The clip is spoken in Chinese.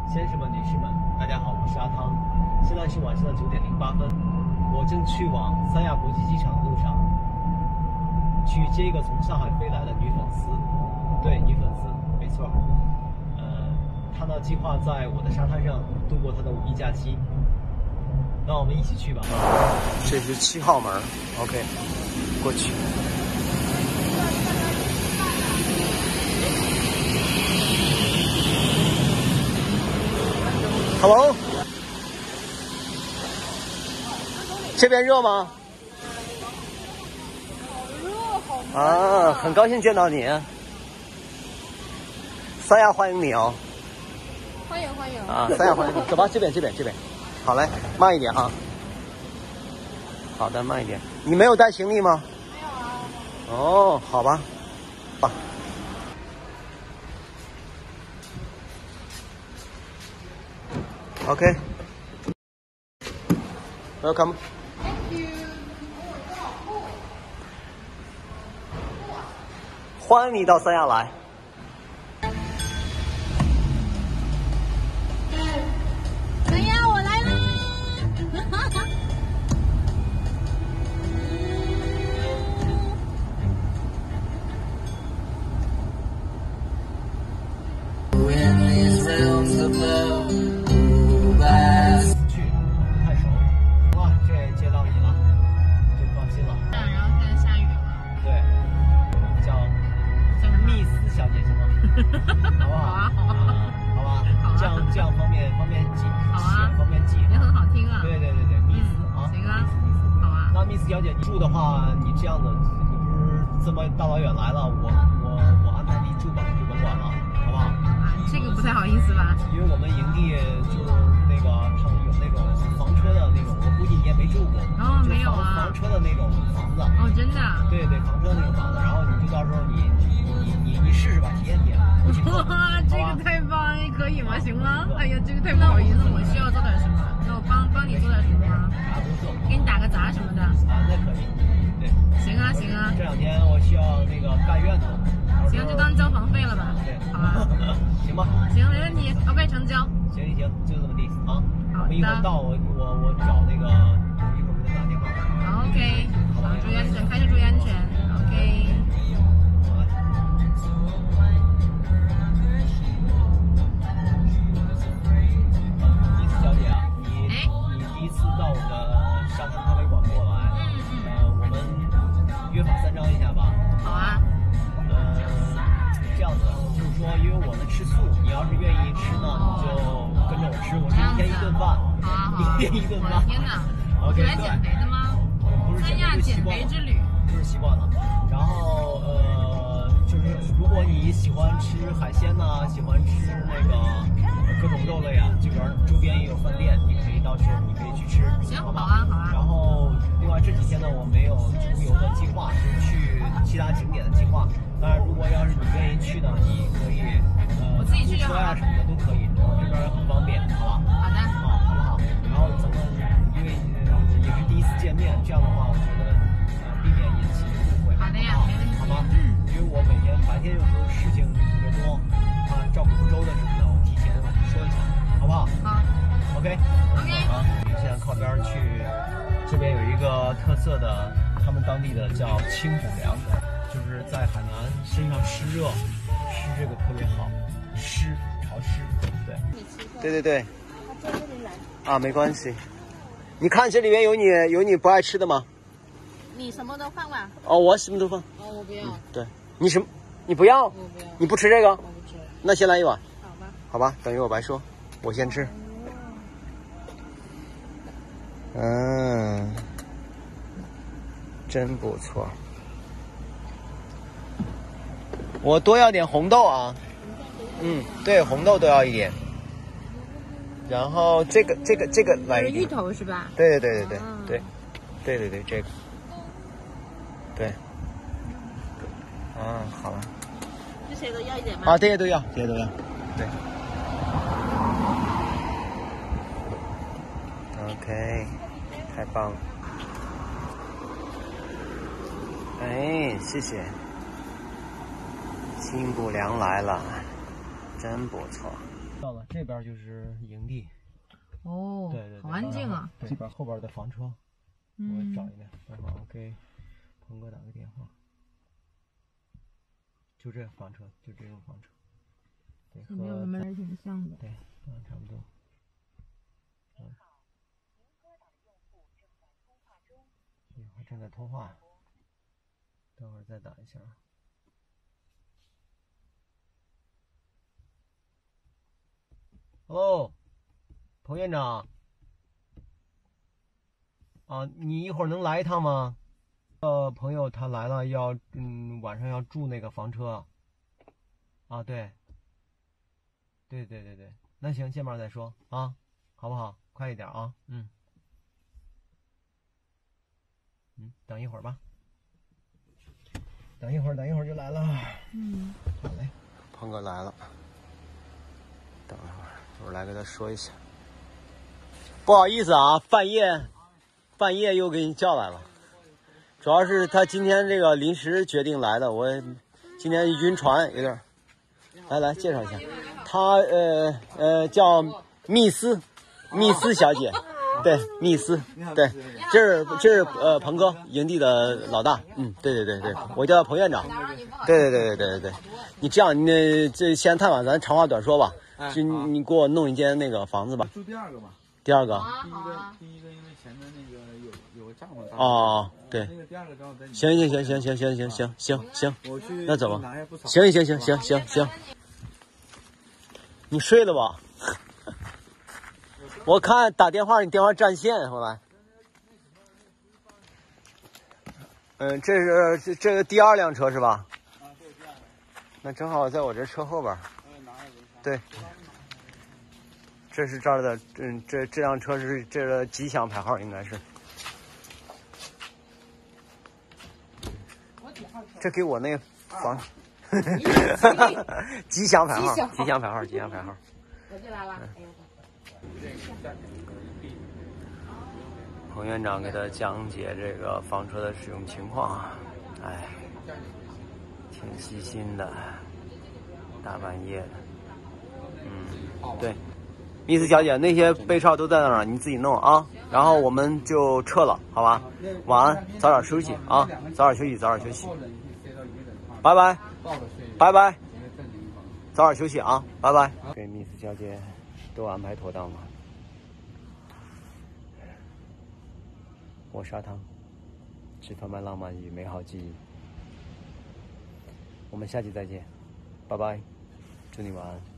先生们、女士们，大家好，我是阿汤。现在是晚上的9点08分，我正去往三亚国际机场的路上，去接一个从上海飞来的女粉丝。对，女粉丝，没错。她呢计划在我的沙滩上度过她的5一假期。让我们一起去吧。 这是7号门 ，OK， 过去。Hello， 这边热吗？啊，很高兴见到你。三亚欢迎你哦。 欢迎欢迎。 啊，三亚欢迎你，走吧，这边。好嘞，慢一点啊。好的，慢一点。你没有带行李吗？ 没有啊。 哦，好吧。OK。Welcome。 Thank you。 欢迎你到三亚来。 三亚，我来啦！ 去，不太熟。行了，这也接到你了，就放心了。 然后现在下雨了。 对，叫蜜丝小姐行吗？好不好？ 好啊。 好吧，这样方便记， 好啊， 方便记， 也很好听啊。 对，蜜丝啊。 行啊，好啊。 那蜜丝小姐，你住的话，你这样的，你不是这么大老远来了，我安排你住吧，就甭管了，好不好？ 啊，这个不太好意思吧？ 因为我们营地就是那个他们有那种房车的那种，我估计你也没住过。 哦，没有啊。 房车的那种房子。 哦，真的。 对，房车的那种房子，然后你就到时候你试试吧，体验。 哇，这个太棒了，可以吗？行吗？哎呀，这个太不好意思，我需要做点什么？那我帮你做点什么吗？ 啥不做， 给你打个杂什么的。 啊，那可以。对。 行啊。 这2天我需要那个盖院子。 行，就当交房费了吧。 对。 好啊。 行吧。 行，没问题。OK，成交。 行，就这么地啊。 好的。 我们一会儿到，我找那个，一会儿给他打电话。 好 OK。好，注意安全，开车注意安全。OK。 小姐啊，你第一次到我的上市咖啡馆过来，我们约法三章一下吧。 好啊。 这样子，就是说，因为我们吃素，你要是愿意吃呢，你就跟着我吃。我是1天1顿饭，1天1顿饭。 天哪！ OK， 是来减肥的吗？ 不是三亚减肥之旅， 就是习惯了。然后就是如果你喜欢吃海鲜呢，喜欢吃那个各种肉类啊，这边周边也有饭店，你可以到时候你可以去吃。 行， 好吧？ 好啊。 然后另外这几天呢，我没有出游的计划，就是去其他景点的计划。当然，如果要是你愿意去呢，你可以我自己去就好啊什么的都可以，我这边很方便，好吧？ 好的。 好不好？然后咱们因为也是第一次见面，这样的话，我觉得避免引起误会。 好的呀，没问题。 好吗？因为我每天白天有时候事情特别多，照顾不周的什么的，我提前说一下，好不好？ 好。 OK。好，现在靠边去，这边有一个特色的，他们当地的叫清补凉，就是在海南身上湿热，湿这个特别好，湿潮湿，对。 对。啊，没关系。你看这里面有你不爱吃的吗？ 你什么都放吧。 哦，我什么都放。 哦，我不要。 对，你什么？你不要？ 我不要。 你不吃这个？ 我不吃。 那先来一碗。 好吧。 好吧，等于我白说，我先吃。真不错。我多要点红豆啊。对，红豆都要一点。然后这个来一点。 芋头是吧？ 对，这个。对。好了。 这些都要一点吗？ 啊，这些都要。对。OK， 太棒了。哎，谢谢。清补凉来了，真不错。 到了，这边就是营地。 哦， 对对对， 好安静啊。 这边后边的房车，我找一遍，待会儿我给鹏哥打个电话。就这房车，就这种房车。对， 没有什么人挺像的。 对，差不多。我正在通话，等会儿再打一下。Hello， 彭院长。啊，你一会儿能来一趟吗？朋友他来了，晚上要住那个房车。啊，对。对，那行，见面再说啊，好不好？快一点啊，等一会儿吧。等一会儿就来了。好嘞。鹏哥来了，等一会儿来给他说一下。不好意思啊，半夜又给你叫来了。主要是他今天这个临时决定来的，我今天晕船有点。来介绍一下，她叫密斯小姐，对，密斯，对，这是鹏哥营地的老大，对，我叫彭院长，对，你这样，这先太晚，咱长话短说吧，就你给我弄一间那个房子吧。 住第二个吧。 第二个。 第一个因为前面那个有个帐篷。 哦，对。 那个第二个正好在你。 行， 我去。 那走吧。行。你睡了吧？我看打电话，你电话占线，后来。这是这个第二辆车是吧？ 啊，对，第二辆。 那正好在我这车后边。对。这是这儿的，这辆车是这个吉祥牌号，应该是。这给我那房。吉祥牌号。 我就来了。 彭院长给他讲解这个房车的使用情况，挺细心的，大半夜的，对，密斯小姐，那些被罩都在那儿，你自己弄啊，然后我们就撤了，好吧？晚安，早点休息啊，早点休息，拜拜，早点休息啊，拜拜。给密斯小姐都安排妥当了。我沙汤，只贩卖浪漫与美好记忆。我们下期再见，拜拜，祝你晚安。